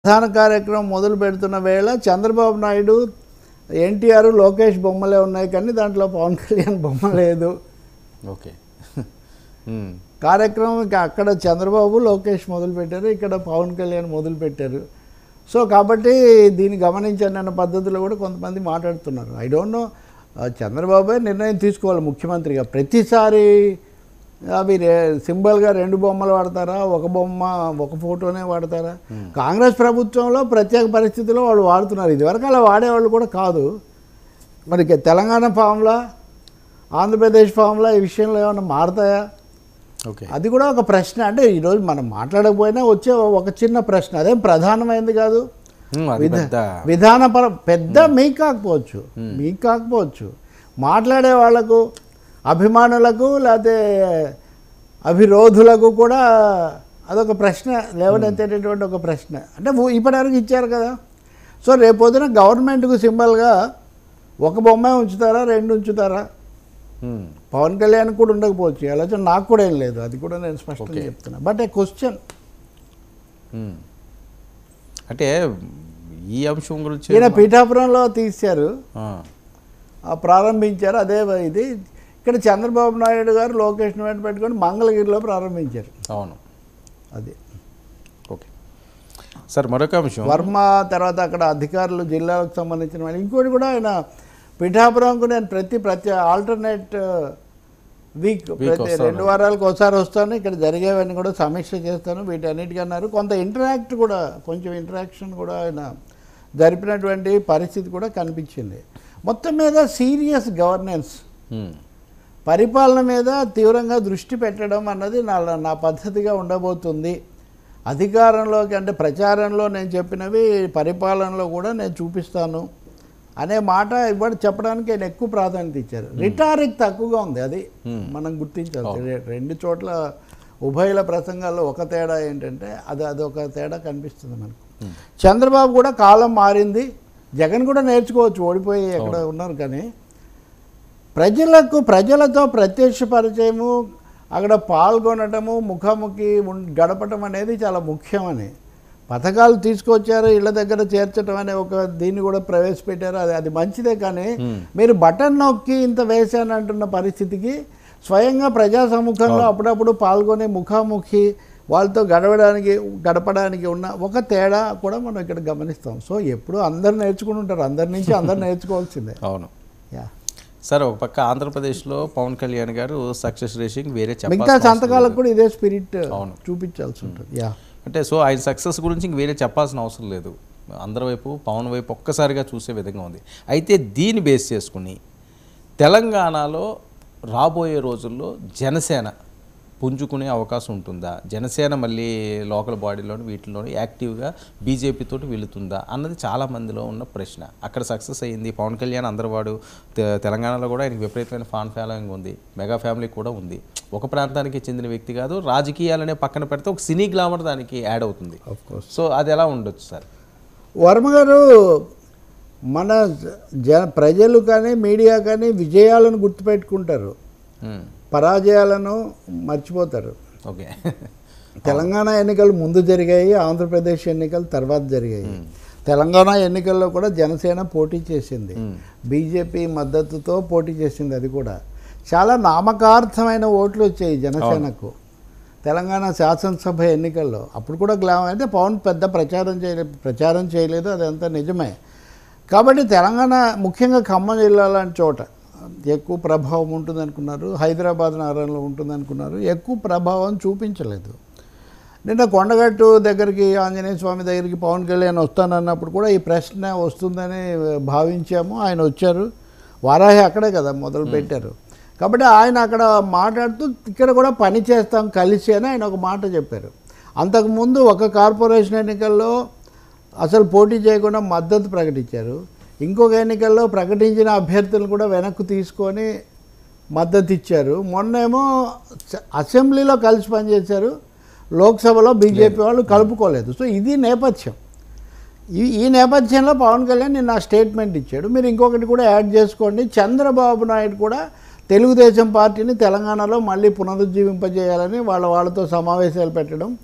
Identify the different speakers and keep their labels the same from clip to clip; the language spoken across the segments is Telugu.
Speaker 1: ప్రధాన కార్యక్రమం మొదలు పెడుతున్న వేళ చంద్రబాబు నాయుడు, ఎన్టీఆర్, లోకేష్ బొమ్మలే ఉన్నాయి, కానీ దాంట్లో పవన్ కళ్యాణ్ బొమ్మ లేదు.
Speaker 2: ఓకే.
Speaker 1: కార్యక్రమం అక్కడ చంద్రబాబు, లోకేష్ మొదలుపెట్టారు, ఇక్కడ పవన్ కళ్యాణ్ మొదలుపెట్టారు. సో కాబట్టి దీన్ని గమనించండి అన్న పద్ధతిలో కూడా కొంతమంది మాట్లాడుతున్నారు. ఐ డోంట్ నో, చంద్రబాబే నిర్ణయం తీసుకోవాలి ముఖ్యమంత్రిగా. ప్రతిసారి అవి సింబల్గా 2 బొమ్మలు వాడతారా, ఒక బొమ్మ ఒక ఫోటోనే వాడతారా? కాంగ్రెస్ ప్రభుత్వంలో ప్రత్యేక పరిస్థితుల్లో వాళ్ళు వాడుతున్నారు. ఇదివరకు అలా వాడేవాళ్ళు కూడా కాదు. మరి తెలంగాణ ఫామ్లా, ఆంధ్రప్రదేశ్ ఫామ్లా ఈ విషయంలో ఏమైనా మారుతాయా?
Speaker 2: ఓకే,
Speaker 1: అది కూడా ఒక ప్రశ్న. అంటే ఈరోజు మనం మాట్లాడకపోయినా వచ్చే ఒక చిన్న ప్రశ్న, అదేం ప్రధానమైంది కాదు. విధానపర పెద్ద మీకు కాకపోవచ్చు, మాట్లాడే వాళ్లకు, అభిమానులకు, లేకపోతే అభిరోధులకు కూడా అదొక ప్రశ్న, లేవనెత్తేటటువంటి ఒక ప్రశ్న. అంటే ఇప్పటివరకు ఇచ్చారు కదా. సో రేపొద్దున గవర్నమెంట్కు సింబల్గా ఒక బొమ్మే ఉంచుతారా, 2 ఉంచుతారా? పవన్ కళ్యాణ్ కూడా ఉండకపోవచ్చు, ఆలోచన నాకు కూడా ఏం లేదు, అది కూడా నేను స్పష్టంగా చెప్తున్నా. బట్ ఏ క్వశ్చన్,
Speaker 2: అంటే ఈ అంశం గురించి
Speaker 1: ఈయన పీఠాపురంలో తీశారు, ప్రారంభించారు. అదే ఇది ఇక్కడ చంద్రబాబు నాయుడు గారు లోకేష్ వెంట పెట్టుకొని మంగళగిరిలో ప్రారంభించారు.
Speaker 2: అవును,
Speaker 1: అది.
Speaker 2: ఓకే సార్, మరొక అంశం
Speaker 1: వర్మ తర్వాత అక్కడ అధికారులు, జిల్లాలకు సంబంధించిన వాళ్ళు. ఇంకోటి కూడా ఆయన పిఠాపురంకు నేను ప్రతి ఆల్టర్నేట్ వీక్, ప్రతి 2 వారాలకు ఒకసారి వస్తాను, ఇక్కడ జరిగేవన్నీ కూడా సమీక్ష చేస్తాను, వీటన్నిటికీ అన్నారు. కొంత కొంచెం ఇంటరాక్షన్ కూడా ఆయన జరిపినటువంటి పరిస్థితి కూడా కనిపించింది. మొత్తం మీద సీరియస్ గవర్నెన్స్, పరిపాలన మీద తీవ్రంగా దృష్టి పెట్టడం అన్నది నా పద్ధతిగా ఉండబోతుంది. అధికారంలోకి అంటే ప్రచారంలో నేను చెప్పినవి పరిపాలనలో కూడా నేను చూపిస్తాను అనే మాట చెప్పడానికి ఆయన ఎక్కువ ప్రాధాన్యత ఇచ్చారు. రిటారిక్ తక్కువగా ఉంది, అది మనం గుర్తించాలి. 2 చోట్ల ఉభయల ప్రసంగాల్లో ఒక తేడా ఏంటంటే అదొక తేడా కనిపిస్తుంది మనకు. చంద్రబాబు కూడా కాలం మారింది, జగన్ కూడా నేర్చుకోవచ్చు, ఓడిపోయి ఎక్కడ ఉన్నారు, కానీ ప్రజలతో ప్రత్యక్ష పరిచయము, అక్కడ పాల్గొనటము, ముఖాముఖి గడపటం అనేది చాలా ముఖ్యమని పథకాలు తీసుకొచ్చారు, ఇళ్ళ దగ్గర చేర్చడం అనే ఒక దీన్ని కూడా ప్రవేశపెట్టారు. అది మంచిదే, కానీ మీరు బటన్ నొక్కి ఇంత వేసాను అంటున్న పరిస్థితికి స్వయంగా ప్రజా సముఖంలో అప్పుడప్పుడు పాల్గొనే ముఖాముఖి వాళ్ళతో గడపడానికి ఉన్న ఒక తేడా కూడా మనం ఇక్కడ గమనిస్తాం. సో ఎప్పుడు అందరు నేర్చుకుని ఉంటారు, అందరి నుంచి అందరు నేర్చుకోవాల్సిందే.
Speaker 2: అవును. సార్, ఒక పక్క ఆంధ్రప్రదేశ్లో పవన్ కళ్యాణ్ గారు సక్సెస్ రేసింగ్ వేరే
Speaker 1: మిగతా సంతకాలకు కూడా ఇదే స్పిరిట్ చూపించాల్సి ఉంటుంది.
Speaker 2: అంటే సో ఆయన సక్సెస్ గురించి ఇంక వేరే చెప్పాల్సిన అవసరం లేదు, అందరి వైపు పవన్ వైపు ఒక్కసారిగా చూసే విధంగా ఉంది. అయితే దీన్ని బేస్ చేసుకుని తెలంగాణలో రాబోయే రోజుల్లో జనసేన పుంజుకునే అవకాశం ఉంటుందా? జనసేన మళ్ళీ లోకల్ బాడీలోని వీటిలోని యాక్టివ్గా బీజేపీతో వెళుతుందా అన్నది చాలామందిలో ఉన్న ప్రశ్న. అక్కడ సక్సెస్ అయ్యింది పవన్ కళ్యాణ్, అందరివాడు. తెలంగాణలో కూడా ఆయనకి విపరీతమైన ఫాన్ ఫాలోయింగ్ ఉంది, మెగా ఫ్యామిలీ కూడా ఉంది. ఒక ప్రాంతానికి చెందిన వ్యక్తి కాదు, రాజకీయాలనే పక్కన పెడితే ఒక సినీ గ్లామర్ దానికి యాడ్ అవుతుంది. సో అది ఎలా ఉండొచ్చు సార్?
Speaker 1: వర్మ గారు, మన ప్రజలు కానీ మీడియా కానీ విజయాలను గుర్తుపెట్టుకుంటారు, పరాజయాలను మర్చిపోతారు.
Speaker 2: ఓకే.
Speaker 1: తెలంగాణ ఎన్నికలు ముందు జరిగాయి, ఆంధ్రప్రదేశ్ ఎన్నికలు తర్వాత జరిగాయి. తెలంగాణ ఎన్నికల్లో కూడా జనసేన పోటీ చేసింది, బీజేపీ మద్దతుతో పోటీ చేసింది. అది కూడా చాలా నామకార్థమైన ఓట్లు వచ్చాయి జనసేనకు తెలంగాణ శాసనసభ ఎన్నికల్లో. అప్పుడు కూడా అయితే పవన్ పెద్ద ప్రచారం చేయలేదు, అదంతా నిజమే. కాబట్టి తెలంగాణ, ముఖ్యంగా ఖమ్మం జిల్లా లాంటి చోట ఎక్కువ ప్రభావం ఉంటుందనుకున్నారు, హైదరాబాద్ నగరంలో ఉంటుందనుకున్నారు, ఎక్కువ ప్రభావం చూపించలేదు. నిన్న కొండగట్టు దగ్గరికి, ఆంజనేయ స్వామి దగ్గరికి పవన్ కళ్యాణ్ వస్తానన్నప్పుడు కూడా ఈ ప్రశ్న వస్తుందని భావించాము. ఆయన వచ్చారు, వారాహి అక్కడే కదా మొదలు పెట్టారు. కాబట్టి ఆయన అక్కడ మాట్లాడుతూ ఇక్కడ కూడా పని చేస్తాం కలిసి అని ఆయన ఒక మాట చెప్పారు. అంతకుముందు ఒక కార్పొరేషన్ ఎన్నికల్లో అసలు పోటీ చేయకుండా మద్దతు ప్రకటించారు, ఇంకొక ఎన్నికల్లో ప్రకటించిన అభ్యర్థులను కూడా వెనక్కు తీసుకొని మద్దతు ఇచ్చారు. మొన్నేమో అసెంబ్లీలో కలిసి పనిచేశారు, లోక్సభలో బీజేపీ వాళ్ళు కలుపుకోలేదు. సో ఇది నేపథ్యం. ఈ నేపథ్యంలో పవన్ కళ్యాణ్ నిన్న స్టేట్మెంట్ ఇచ్చాడు. మీరు ఇంకొకటి కూడా యాడ్ చేసుకోండి, చంద్రబాబు నాయుడు కూడా తెలుగుదేశం పార్టీని తెలంగాణలో మళ్ళీ పునరుజ్జీవింపజేయాలని వాళ్ళతో సమావేశాలు పెట్టడం,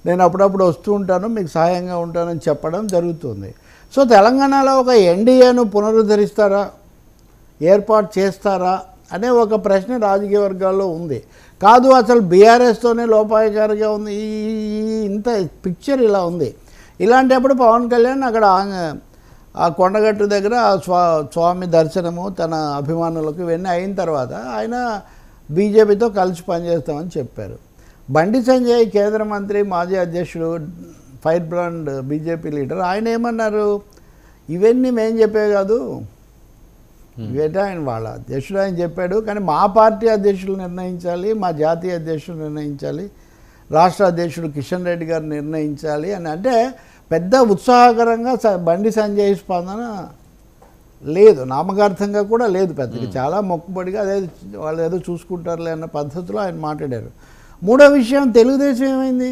Speaker 1: నేను అప్పుడప్పుడు వస్తూ ఉంటాను, మీకు సహాయంగా ఉంటానని చెప్పడం జరుగుతుంది. సో తెలంగాణలో ఒక ఎన్డీఏను పునరుద్ధరిస్తారా, ఏర్పాటు చేస్తారా అనే ఒక ప్రశ్న రాజకీయ వర్గాల్లో ఉంది. కాదు అసలు బీఆర్ఎస్తోనే లోపాయకారిగా ఉంది, ఇంత పిక్చర్ ఇలా ఉంది. ఇలాంటప్పుడు పవన్ కళ్యాణ్ అక్కడ ఆ కొండగట్టు దగ్గర స్వామి దర్శనము తన అభిమానులకు ఇవన్నీ అయిన తర్వాత ఆయన బీజేపీతో కలిసి పనిచేస్తామని చెప్పారు. బండి సంజయ్ కేంద్ర మంత్రి, మాజీ అధ్యక్షుడు, ఫైర్ బ్రాండ్ బీజేపీ లీడర్, ఆయన ఏమన్నారు, ఇవన్నీ మేము చెప్పే కాదు, ఇవేంటే ఆయన వాళ్ళ అధ్యక్షుడు ఆయన చెప్పాడు, కానీ మా పార్టీ అధ్యక్షులు నిర్ణయించాలి, మా జాతీయ అధ్యక్షుడు నిర్ణయించాలి, రాష్ట్ర అధ్యక్షుడు కిషన్ రెడ్డి గారు నిర్ణయించాలి అని. అంటే పెద్ద ఉత్సాహకరంగా బండి సంజయ్ స్పందన లేదు, నామకార్థంగా కూడా లేదు పెద్దగా, చాలా మొక్కుబడిగా అదే వాళ్ళు ఏదో చూసుకుంటారులే అన్న పద్ధతిలో ఆయన మాట్లాడారు. మూడో విషయం, తెలుగుదేశం ఏమైంది?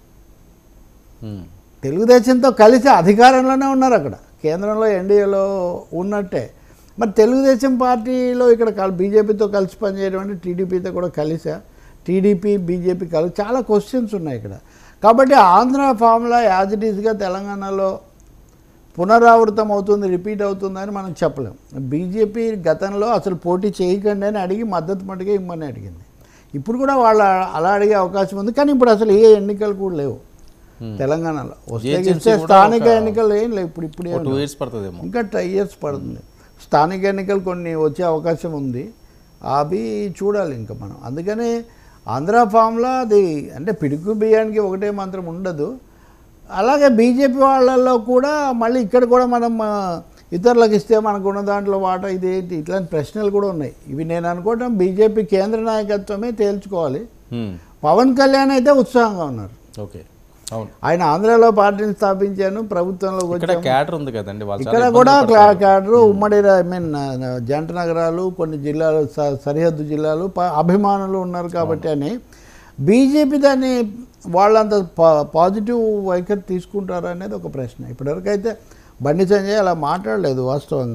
Speaker 1: తెలుగుదేశంతో కలిసి అధికారంలోనే ఉన్నారు, అక్కడ కేంద్రంలో ఎన్డీఏలో ఉన్నట్టే. మరి తెలుగుదేశం పార్టీలో ఇక్కడ బీజేపీతో కలిసి పనిచేయడం అంటే టీడీపీతో కూడా కలిసా, టీడీపీ బీజేపీ కలిసి, చాలా క్వశ్చన్స్ ఉన్నాయి ఇక్కడ. కాబట్టి ఆంధ్ర ఫార్ములా యాజ్ ఇట్ ఈస్గా తెలంగాణలో పునరావృతం అవుతుంది, రిపీట్ అవుతుందని మనం చెప్పలేం. బీజేపీ గతంలో అసలు పోటీ చేయకండి అని అడిగి మద్దతు మటుకే ఇమ్మని అడిగింది. ఇప్పుడు కూడా వాళ్ళు అలా అడిగే అవకాశం ఉంది, కానీ ఇప్పుడు అసలు ఏ ఎన్నికలు కూడా లేవు తెలంగాణలో. వస్తే స్థానిక ఎన్నికలు ఏం లేవు, ఇప్పుడు
Speaker 2: 2 years పడుతుంది,
Speaker 1: ఇంకా 10 years పడుతుంది. స్థానిక ఎన్నికలు కొన్ని వచ్చే అవకాశం ఉంది, అవి చూడాలి ఇంకా మనం. అందుకని ఆంధ్ర ఫామ్లో అది అంటే పిడుగు బియ్యానికి ఒకటే మంత్రం ఉండదు. అలాగే బీజేపీ వాళ్ళల్లో కూడా మళ్ళీ ఇక్కడ కూడా మనం ఇతరులకు ఇస్తే మనకున్న దాంట్లో వాటా ఇదేంటి, ఇట్లాంటి ప్రశ్నలు కూడా ఉన్నాయి. ఇవి నేను అనుకోవటం బీజేపీ కేంద్ర నాయకత్వమే తేల్చుకోవాలి. పవన్ కళ్యాణ్ అయితే ఉత్సాహంగా ఉన్నారు.
Speaker 2: ఓకే, అవును,
Speaker 1: ఆయన ఆంధ్రాలో పార్టీని స్థాపించాను, ప్రభుత్వంలోకి వచ్చాను,
Speaker 2: క్యాడర్ ఉంది కదండి,
Speaker 1: ఇక్కడ కూడా క్యాడర్ ఉమ్మడి జంట నగరాలు, కొన్ని జిల్లాలు, సరిహద్దు జిల్లాలు అభిమానులు ఉన్నారు కాబట్టి అని బీజేపీ దాన్ని వాళ్ళంత పాజిటివ్ వైఖరి తీసుకుంటారా అనేది ఒక ప్రశ్న. ఇప్పటివరకు అయితే బండి సంజయ్ అలా మాట్లాడలేదు వాస్తవంగా.